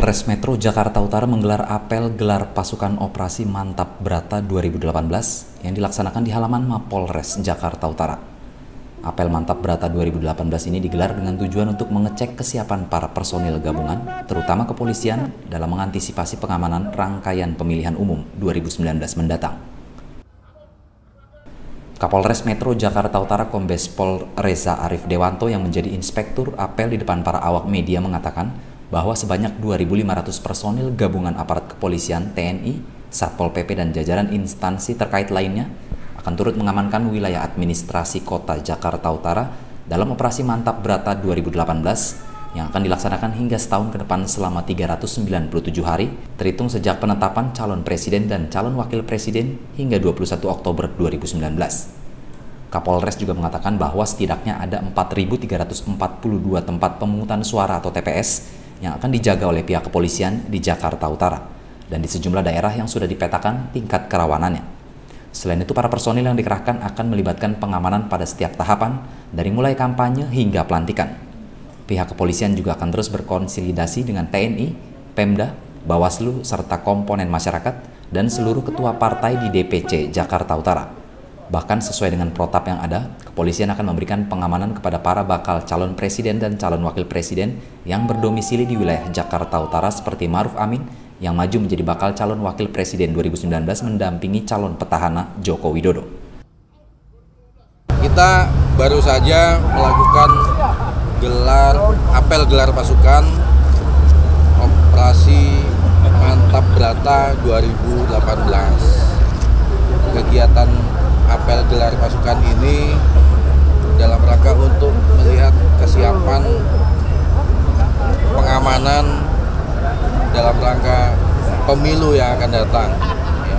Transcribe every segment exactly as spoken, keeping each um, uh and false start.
Kapolres Metro Jakarta Utara menggelar apel gelar pasukan operasi Mantap Brata dua ribu delapan belas yang dilaksanakan di halaman Mapolres Jakarta Utara. Apel Mantap Brata dua ribu delapan belas ini digelar dengan tujuan untuk mengecek kesiapan para personil gabungan, terutama kepolisian, dalam mengantisipasi pengamanan rangkaian pemilihan umum dua ribu sembilan belas mendatang. Kapolres Metro Jakarta Utara Kombes Pol Reza Arif Dewanto yang menjadi inspektur apel di depan para awak media mengatakan bahwa sebanyak dua ribu lima ratus personil gabungan aparat kepolisian, T N I, Satpol P P dan jajaran instansi terkait lainnya akan turut mengamankan wilayah administrasi kota Jakarta Utara dalam operasi Mantap Brata dua ribu delapan belas yang akan dilaksanakan hingga setahun ke depan selama tiga ratus sembilan puluh tujuh hari, terhitung sejak penetapan calon presiden dan calon wakil presiden hingga dua puluh satu Oktober dua ribu sembilan belas. Kapolres juga mengatakan bahwa setidaknya ada empat ribu tiga ratus empat puluh dua tempat pemungutan suara atau T P S yang akan dijaga oleh pihak kepolisian di Jakarta Utara dan di sejumlah daerah yang sudah dipetakan tingkat kerawanannya. Selain itu, para personil yang dikerahkan akan melibatkan pengamanan pada setiap tahapan dari mulai kampanye hingga pelantikan. Pihak kepolisian juga akan terus berkonsolidasi dengan T N I, Pemda, Bawaslu, serta komponen masyarakat dan seluruh ketua partai di D P C Jakarta Utara. Bahkan sesuai dengan protap yang ada, kepolisian akan memberikan pengamanan kepada para bakal calon presiden dan calon wakil presiden yang berdomisili di wilayah Jakarta Utara seperti Ma'ruf Amin yang maju menjadi bakal calon wakil presiden dua ribu sembilan belas mendampingi calon petahana Joko Widodo. Kita baru saja melakukan gelar apel gelar pasukan operasi Mantap Brata dua ribu delapan belas. Kegiatan apel gelar pasukan ini dalam rangka untuk melihat kesiapan pengamanan dalam rangka pemilu yang akan datang. Ya.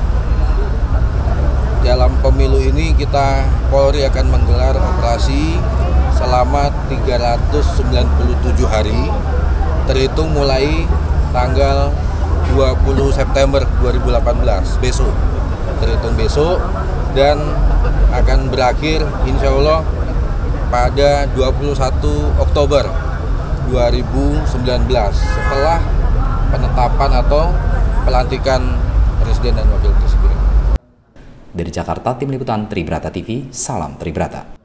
Dalam pemilu ini kita Polri akan menggelar operasi selama tiga ratus sembilan puluh tujuh hari, terhitung mulai tanggal dua puluh September dua ribu delapan belas, besok. Terhitung besok dan akan berakhir insya Allah pada dua puluh satu Oktober dua ribu sembilan belas setelah penetapan atau pelantikan Presiden dan Wakil Presiden. Dari Jakarta, Tim Liputan Tribrata T V, salam Tribrata.